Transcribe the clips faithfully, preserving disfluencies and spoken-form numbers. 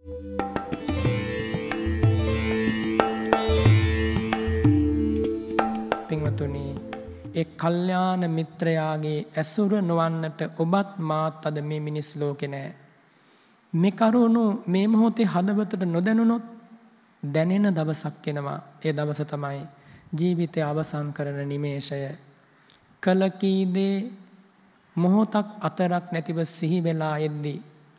පින්වතුනි, ඒ කල්යාණ මිත්‍රයාගේ ඇසුර නොවන්නට ඔබත් මාත් අද මේ මිනිස් ලෝකේ නැහැ. මේ කරුණු මේ මොහොතේ හදවතට නොදැනුනොත් දැනෙන දවසක් එනවා. ඒ දවස තමයි ජීවිතය අවසන් කරන නිමේෂය. කල කී දේ මොහොතක් අතරක් නැතිව සිහි වෙලා එද්දී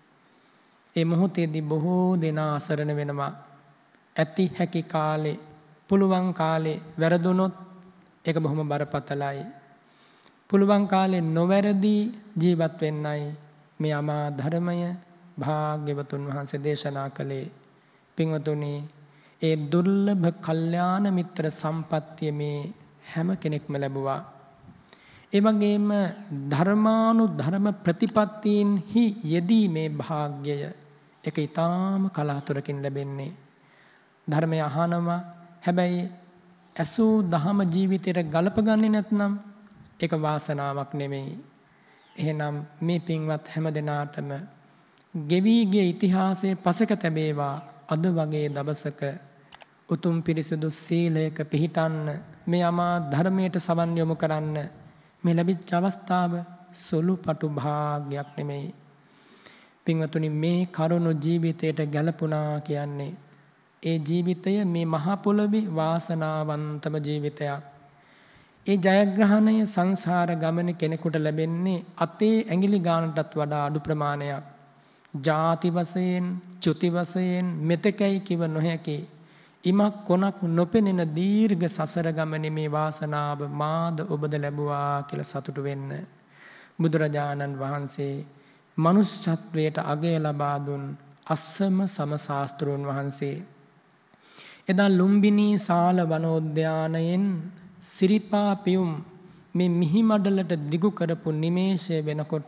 ඒ මොහොතේදී බොහෝ දෙනා අසරණ වෙනවා. ඇති හැකි කාලේ, පුළුවන් කාලේ වැරදුනොත් ඒක බොහොම බරපතලයි. පුළුවන් කාලේ නොවැරදි ජීවත් වෙන්නයි මේ අමා ධර්මය භාග්‍යවතුන් වහන්සේ දේශනා කළේ. පින්වතුනි, ඒ දුර්ලභ කල්යාණ මිත්‍ර සම්පත්තිය මේ හැම කෙනෙක්ම ලැබුවා. ඒ වගේම ධර්මානුධර්ම ප්‍රතිපත්තීන්හි යෙදීමේ භාග්‍යය ඒක ඊටාම කලාතුරකින් ලැබෙන්නේ. ධර්මය අහනවා, හැබැයි ඇසූ දහම ජීවිතයට ගලපගන්නේ නැත්නම් ඒක වාසනාවක් නෙමෙයි. එහෙනම් මේ පින්වත් හැම දෙනාටම ගෙවි ගිය ඉතිහාසයේ පසක තැබේවා. අද වගේ දවසක උතුම් පිරිසිදු සීලයක පිහිටන්න, මේ අමා ධර්මයට සවන් යොමු කරන්න මේ ලැබිච්ච අවස්ථාව සුළුපටු භාග්යක් නෙමෙයි. පින්වතුනි, මේ කරුණ ජීවිතයට ගැලපුණා කියන්නේ ඒ ජීවිතය මේ මහා පොළොවේ වාසනාවන්තම ජීවිතයක්. ඒ ජයග්‍රහණය සංසාර ගමන කෙනෙකුට ලැබෙන්නේ අතේ ඇඟිලි ගානටත් වඩා අඩු ප්‍රමාණයක්. ජාති වශයෙන්, චුති වශයෙන් මෙතකයි කිව නොහැකි ඉමක් කොනක් නොපෙනෙන දීර්ඝ සසර ගමනේ මේ වාසනාව මාද ඔබද ලැබුවා කියලා සතුටු වෙන්න. බුදුරජාණන් වහන්සේ මනුෂ්‍යත්වයට අගය ලබා දුන් අසම සම ශාස්ත්‍රෝන් වහන්සේ එදා ලුම්බිනී සාල වනෝද්‍යානයෙන් සිරිපා පියුම් මේ මිහිමඩලට දිගු කරපු නිමේෂය වෙනකොට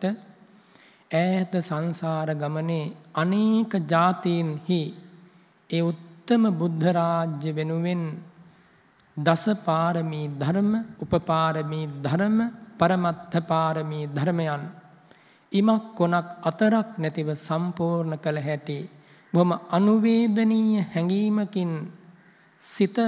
ඈත සංසාර ගමනේ අනේක ජාතීන්හි ඒ උත්තම බුද්ධ රාජ්‍ය වෙනුවෙන් දස පාරමී ධර්ම, උපපාරමී ධර්ම, පරමත්ථ පාරමී ධර්මයන් ඉමක් කොනක් අතරක් නැතිව සම්පූර්ණ කළ හැටි බොහොම අනුවේදනීය හැඟීමකින් සිත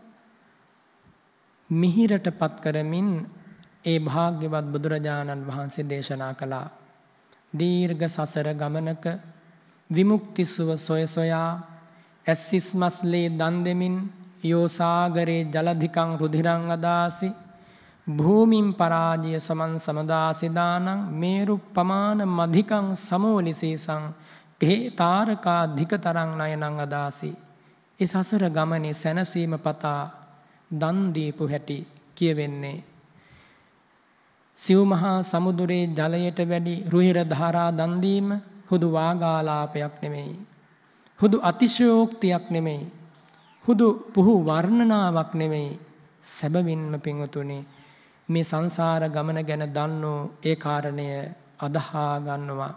මිහිරටපත් කරමින් ඒ භාග්‍යවත් බුදුරජාණන් වහන්සේ දේශනා කළා. දීර්ඝ සසර ගමනක විමුක්ති සුව සොය සොයා ඇස්සිස් මස්ලේ දන් දෙමින් යෝසාගරේ ජලධිකං රුධිරං අදාසි භූමින් පරාජය සමන් සමදාසිදානං මේරු පමාන මධිකං සමෝලිසීසං පේ තාරකා ධිකතරං නයනං අදාසි. ඒ සසර ගමනේ සැනසීම පතා දන් දීපු හැටි කියවෙන්නේ. සිව් මහා සමුදුරේ ජලයට වැඩි රුහිර ධාරා දන් දීම හුදු වාගාලාපයක් නෙමෙයි. හුදු අතිශයෝක්තියක් නෙමෙයි. හුදු පුහු වර්ණනාවක් නෙමෙයි. සැබවින්ම පින්වතුනි, මේ සංසාර ගමන ගැන දන්නෝ ඒ කාරණය අදහා ගන්නවා.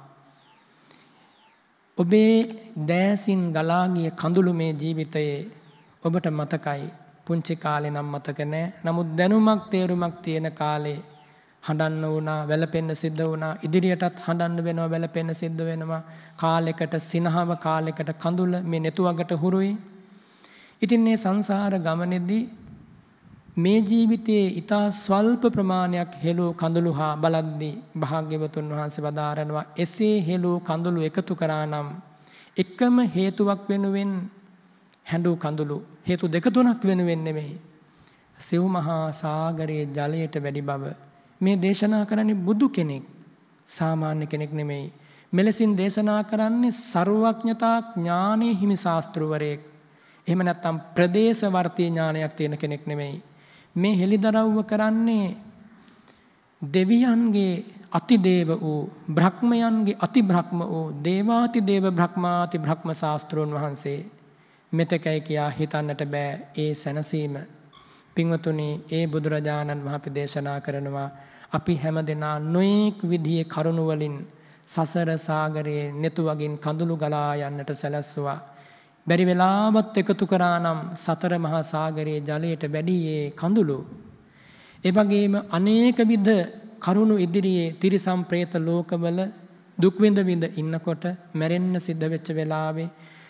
ඔබේ දෑසින් ගලා ගිය කඳුළු මේ ජීවිතයේ ඔබට මතකයි. පුංචි කාලේ නම් මතක නැහැ. නමුත් දැනුමක් තේරුමක් තියෙන කාලේ හඬන්න වුණා, වැළපෙන්න සිද්ධ වුණා. ඉදිරියටත් හඬන්න වෙනවා, වැළපෙන්න සිද්ධ වෙනවා. කාලයකට සිනහව, කාලයකට කඳුල මේ netuwagට හුරුයි. ඉතින් මේ සංසාර ගමනේදී මේ ජීවිතයේ ඊතා ස්වල්ප ප්‍රමාණයක් හෙළූ කඳුළු හා බලද්දී භාග්‍යවතුන් වහන්සේ වදාරනවා, එසේ හෙළූ කඳුළු එකතු කරා නම් එකම හේතුවක් වෙනුවෙන් හැඬු කඳුළු හේතු දෙක තුනක් වෙනුවෙන් නෙමෙයි, සිව් මහා සාගරයේ ජලයට වැඩි බව මේ දේශනා කරන්නේ බුදු කෙනෙක්, සාමාන්‍ය කෙනෙක් නෙමෙයි. මෙලෙසින් දේශනා කරන්නේ ਸਰවඥතා ඥානයේ හිමි ශාස්ත්‍රවරයෙක්. එහෙම නැත්නම් ප්‍රදේශවර්තී ඥානයක් තියෙන කෙනෙක් නෙමෙයි. මේ හෙලිදරව්ව කරන්නේ දෙවියන්ගේ අතිදේව වූ, බ්‍රහ්මයන්ගේ අතිබ්‍රහ්ම වූ, දේවාති දේව බ්‍රහ්මාති බ්‍රහ්ම ශාස්ත්‍රෝන් වහන්සේ. මෙතකයි කියා හිතන්නට බෑ ඒ සැනසීම. පින්වතුනි, ඒ බුදුරජාණන් වහන්සේ දේශනා කරනවා, අපි හැමදෙනා නොඑක් විදිහේ කරුණු වලින් සසර සාගරයේ netuwagin කඳුළු ගලා යන්නට සැලැස්සුවා. බැරි වෙලාවත් එකතු කරා නම් සතර මහා සාගරයේ ජලයට වැඩි ඒ කඳුළු. ඒ වගේම අනේක විද කරුණු ඉදිරියේ තිරිසම් പ്രേත ලෝකවල දුක් විඳ විඳ ඉන්නකොට මැරෙන්න සිද්ධ වෙච්ච වෙලාවේ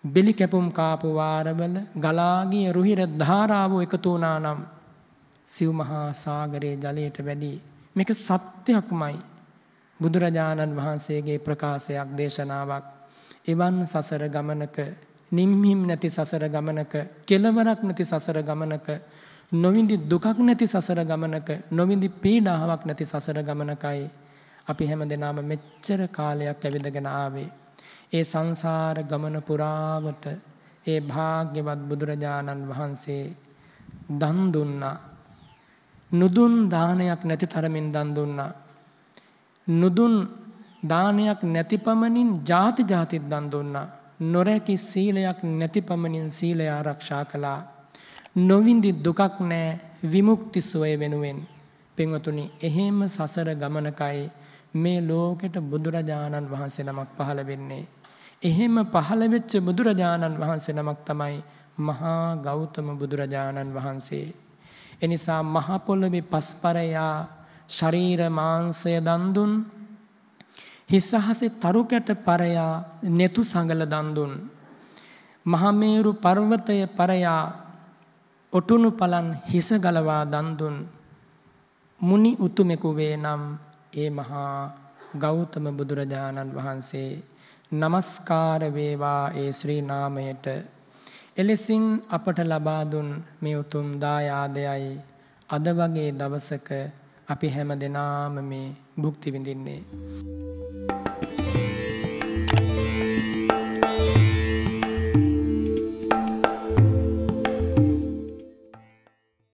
බෙලි කැපුම් කාපු වාරවල ගලා ගිය රුහිර ධාරාව එකතු වුණා නම් සිව් මහා සාගරයේ ජලයට වැඩි. මේක සත්‍යයක්මයි. බුදුරජාණන් වහන්සේගේ ප්‍රකාශයක් දේශනාවක්. එවන් සසර ගමනක නිම්හිම් නැති සසර ගමනක කෙලවරක් නැති සසර ගමනක නොවිඳි දුකක් නැති සසර ගමනක නොවිඳි පීඩාවක් නැති සසර ගමනකයි අපි හැමදෙනාම මෙච්චර කාලයක් ඇවිදගෙන ආවේ. ඒ සංසාර ගමන පුරාවට ඒ භාග්‍යවත් බුදුරජාණන් වහන්සේ දන් දුන්නා. නුදුන් දානයක් නැති තරමින් දන් දුන්නා. නුදුන් දානයක් නැති පමණින් ಜಾති ಜಾතිත් දන් දුන්නා. නොරැකි සීලයක් නැති පමණින් සීලය ආරක්ෂා කළා. නොවිඳි දුකක් නැහැ විමුක්ති සුවය වෙනුවෙන්. පින්වතුනි, එහෙම සසර ගමනකයි මේ ලෝකෙට බුදුරජාණන් වහන්සේ නමක් පහළ වෙන්නේ. එහෙම පහළ වෙච්ච බුදුරජාණන් වහන්සේ නමක් තමයි මහා ගෞතම බුදුරජාණන් වහන්සේ. එනිසා මහ පොළොවේ පස්පරයා ශරීර මාංශය දන් දුන්, හිසහසේ තරු කැට පරයා netu සංගල දන් දුන්, මහමේරු පර්වතය පරයා ඔටුනු පලන් හිස ගලවා දන් දුන් මුනි උතුමෙකු වේ නම් ඒ මහා ගෞතම බුදුරජාණන් වහන්සේ. නමස්කාර වේවා ඒ ශ්‍රී නාමයට. එලෙසින් අපට ලබා දුන් මේ උතුම් දායාදයයි අද වගේ දවසක අපි හැම දෙනාම මේ භුක්ති විඳින්නේ.